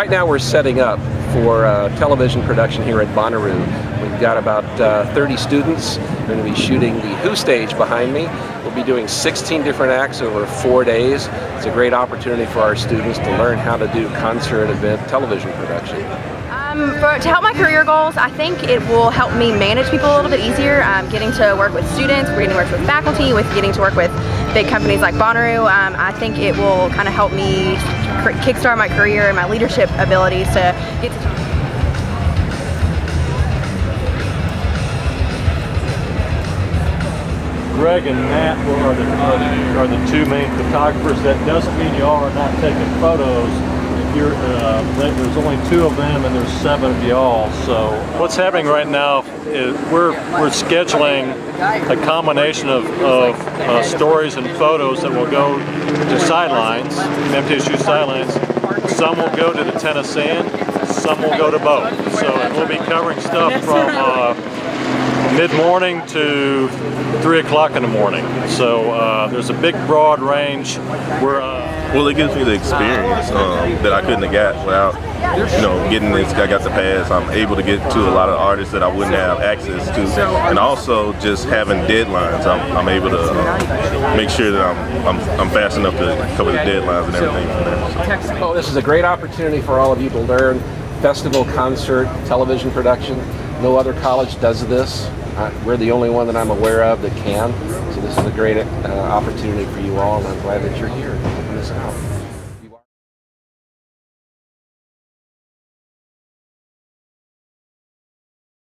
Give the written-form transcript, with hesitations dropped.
Right now we're setting up for television production here at Bonnaroo. We've got about 30 students. We're going to be shooting the Who stage behind me. We'll be doing 16 different acts over 4 days. It's a great opportunity for our students to learn how to do concert, event, television production. To help my career goals, I think it will help me manage people a little bit easier. Getting to work with students, getting to work with faculty, getting to work with big companies like Bonnaroo. I think it will kind of help me kickstart my career and my leadership abilities to get to. Greg and Matt are the two main photographers. That doesn't mean you all are not taking photos. There's only 2 of them and there's 7 of y'all. So what's happening right now is we're scheduling a combination of stories and photos that will go to sidelines, MTSU sidelines. Some will go to the Tennessean, some will go to both. So we'll be covering stuff from mid-morning to 3 o'clock in the morning. So there's a big broad range. Well, it gives me the experience that I couldn't have got without, getting this. I got the pass. I'm able to get to a lot of artists that I wouldn't have access to, and also just having deadlines. I'm able to make sure that I'm fast enough to cover the deadlines and everything from there. Oh, this is a great opportunity for all of you to learn festival, concert, television production. No other college does this. We're the only one that I'm aware of that can. So this is a great opportunity for you all, and I'm glad that you're here checking this out.